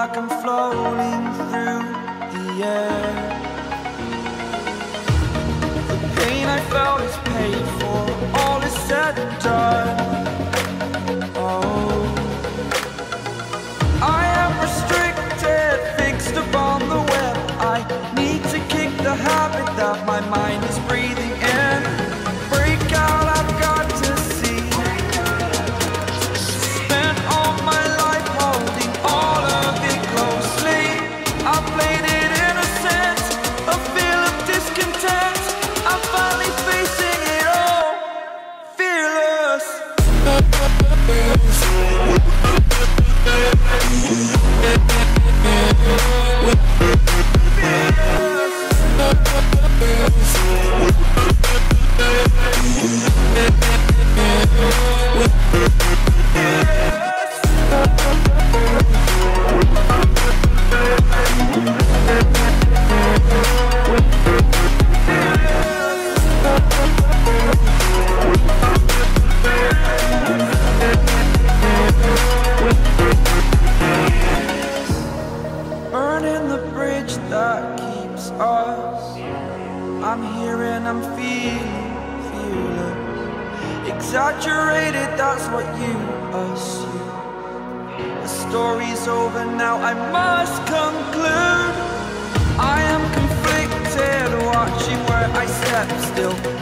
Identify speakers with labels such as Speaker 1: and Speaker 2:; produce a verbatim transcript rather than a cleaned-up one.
Speaker 1: like I'm floating through the air. The pain I felt is paid for, all is said and done. Oh, I am restricted, fixed upon the web. I need to kick the habit that my mind is breathing in. Break out, I've got to see. Spent all my life holding all of it closely. I played it innocent, a feel of discontent. I'm finally facing it all, fearless. Burning the bridge that keeps us. I'm here and I'm feeling fearless. Exaggerated, that's what you assume. The story's over now, I must conclude. I am conflicted, watching where I step still.